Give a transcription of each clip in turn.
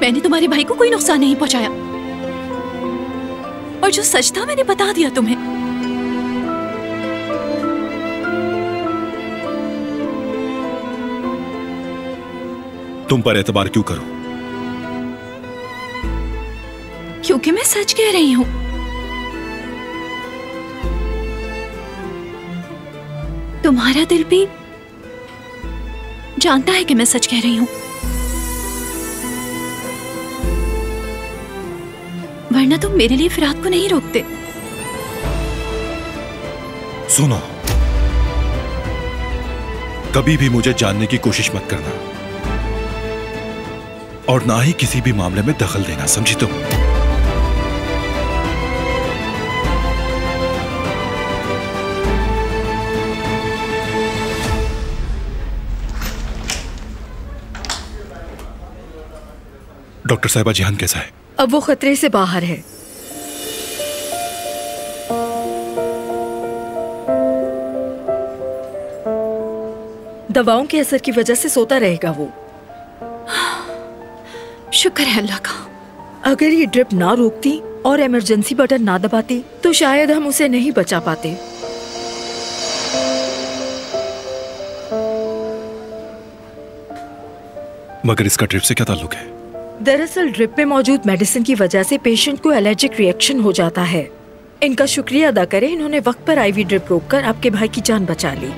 मैंने तुम्हारे भाई को कोई नुकसान नहीं पहुंचाया, और जो सच था मैंने बता दिया तुम्हें। तुम पर एतबार क्यों करूं? क्योंकि मैं सच कह रही हूं। तुम्हारा दिल भी जानता है कि मैं सच कह रही हूं, वरना तुम मेरे लिए फिराद को नहीं रोकते। सुनो, कभी भी मुझे जानने की कोशिश मत करना, और ना ही किसी भी मामले में दखल देना, समझी तुम? डॉक्टर साहिबा, जिहान कैसा है? अब वो खतरे से बाहर है। दवाओं के असर की वजह से सोता रहेगा वो। शुक्र है अल्लाह का। अगर ये ड्रिप ना रोकती और इमरजेंसी बटन ना दबाती तो शायद हम उसे नहीं बचा पाते। मगर इसका ड्रिप से क्या ताल्लुक है? दरअसल ड्रिप में मौजूद मेडिसिन की वजह से पेशेंट को एलर्जिक रिएक्शन हो जाता है। इनका शुक्रिया अदा करें, इन्होंने वक्त पर आईवी ड्रिप रोककर आपके भाई की जान बचा ली।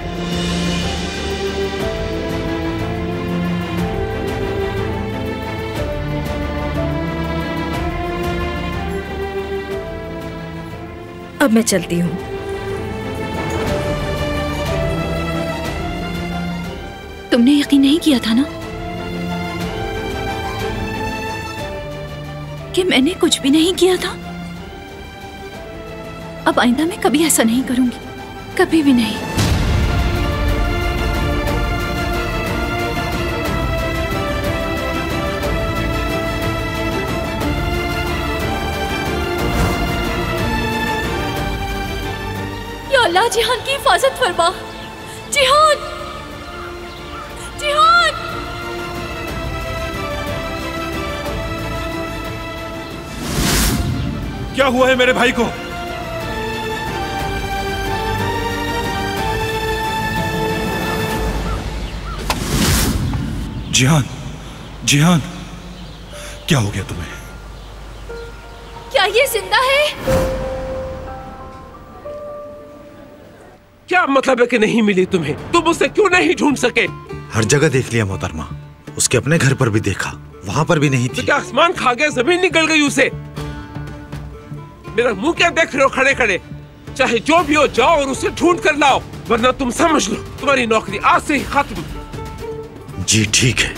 अब मैं चलती हूँ। तुमने यकीन नहीं किया था ना कि मैंने कुछ भी नहीं किया था? अब आइंदा मैं कभी ऐसा नहीं करूंगी, कभी भी नहीं। या अल्लाह, जिहान की हिफाजत फरमा। जिहान, जिहान। क्या हुआ है मेरे भाई को? जिहान, जिहान, क्या हो गया तुम्हें? क्या ये जिंदा है? क्या मतलब है कि नहीं मिली तुम्हें? तुम उसे क्यों नहीं ढूंढ सके? हर जगह देख लिया मोहतरमा, उसके अपने घर पर भी देखा, वहां पर भी नहीं थी। तो क्या आसमान खा गया, जमीन निकल गई उसे? मेरा मुंह क्या देख रहे हो खड़े खड़े? चाहे जो भी हो, जाओ और उसे ढूंढ कर लाओ, वरना तुम समझ लो तुम्हारी नौकरी आज से ही खत्म। जी ठीक है।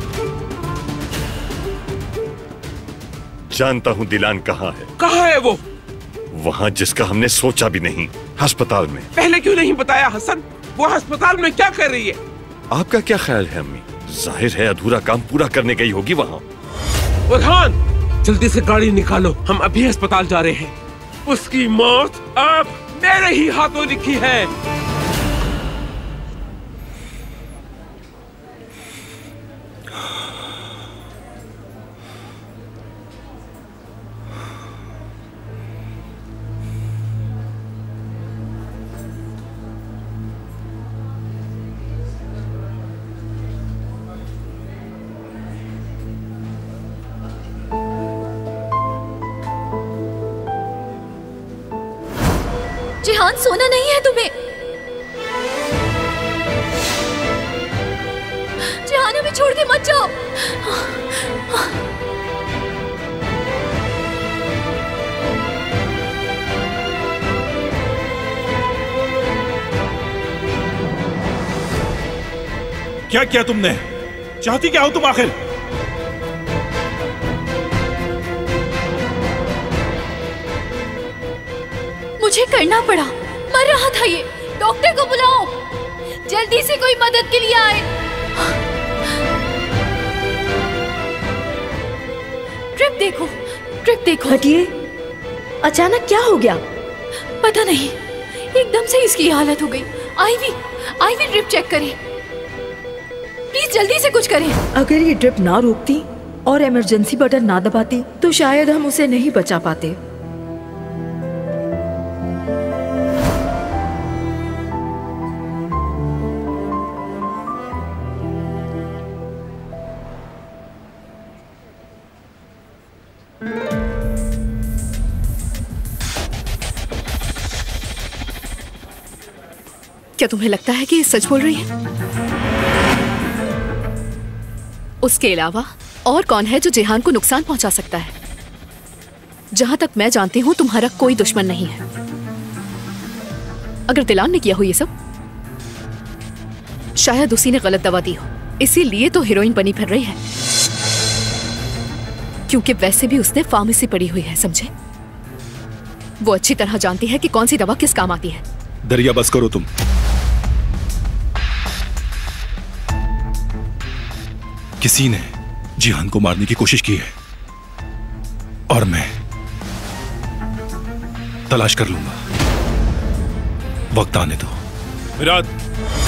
जानता हूँ दिलान कहाँ है। कहाँ है वो? वहाँ जिसका हमने सोचा भी नहीं, अस्पताल में। पहले क्यों नहीं बताया हसन? वो अस्पताल में क्या कर रही है? आपका क्या ख्याल है अम्मी? जाहिर है अधूरा काम पूरा करने गई होगी वहाँ। बुरहान, जल्दी से गाड़ी निकालो, हम अभी अस्पताल जा रहे हैं। उसकी मौत अब मेरे ही हाथों लिखी है। जिहान, सोना नहीं है तुम्हें। जिहान, हमें छोड़ के मत जाओ। क्या किया तुमने? चाहती क्या हो तुम आखिर? मुझे करना पड़ा, मर रहा था ये। डॉक्टर को बुलाओ, जल्दी से कोई मदद के लिए आए। ट्रिप देखो, ट्रिप देखो। हटिए, अचानक क्या हो गया? पता नहीं, एकदम से इसकी ये हालत हो गई। आईवी, आईवी ड्रिप चेक करें प्लीज, जल्दी से कुछ करें। अगर ये ड्रिप ना रोकती और इमरजेंसी बटन ना दबाती तो शायद हम उसे नहीं बचा पाते। क्या तुम्हें लगता है कि ये सच बोल रही है? उसके अलावा और कौन है जो जिहान को नुकसान पहुंचा सकता है? जहां तक मैं जानती हूं तुम्हारा कोई दुश्मन नहीं है। अगर दिलान ने किया हो ये सब, शायद उसी ने गलत दवा दी हो, इसीलिए तो हीरोइन बनी फिर रही है। क्योंकि वैसे भी उसने फार्मेसी पढ़ी हुई है, समझे? वो अच्छी तरह जानती है कि कौन सी दवा किस काम आती है। दरिया बस करो तुम। किसी ने जिहान को मारने की कोशिश की है और मैं तलाश कर लूंगा। वक्त आने दो। विराट,